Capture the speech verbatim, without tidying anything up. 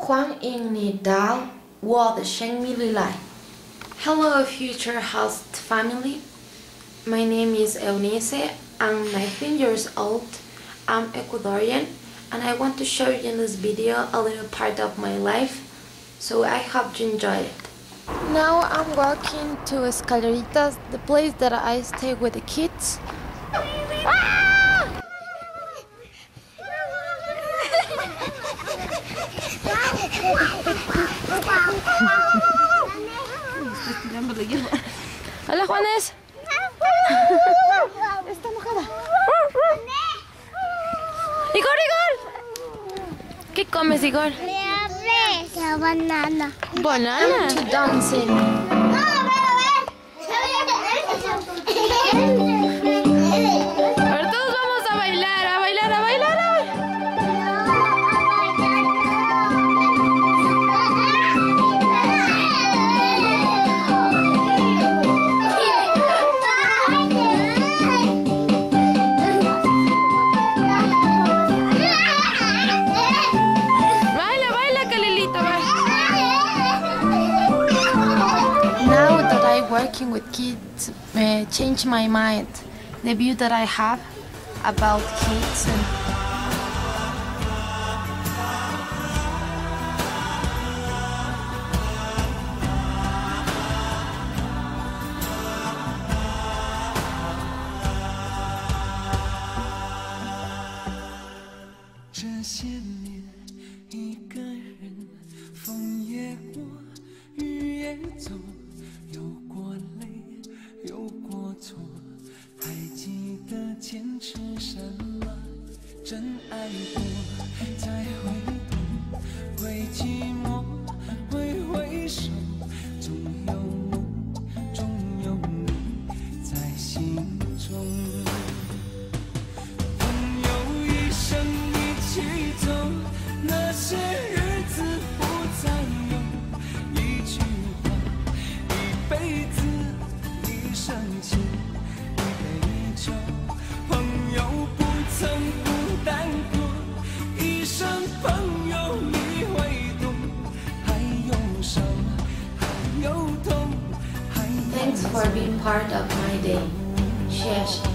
欢迎你到我的生命里来。Hello, future host family. My name is Eunice. I'm nineteen years old. I'm Ecuadorian, and I want to show you in this video a little part of my life. So I hope you enjoy it. Now I'm walking to Escaleritas, the place that I stay with the kids. Hola, Juanes. Está enojada. Igor, Igor. ¿Qué comes, Igor? La banana. Banana. To dancing. Ahora todos vamos a bailar, a bailar, a bailar, a bailar. Baila, baila, Calilita, baila. Now that I'm working with kids, uh, change my mind. The view that I have about kids and 这些年一个人，风也过，雨也走，有过泪，有过错，还记得坚持什么？真爱过，再回头，会寂寞，会回首，总有我，总有你在心中。朋友一生一起走，那些日子不再有，一句话，一辈子，一生情，一杯酒。朋友不曾孤单过，一生朋友你会懂，还有伤，还有痛，还有 thanks for being part of my day. Cheers.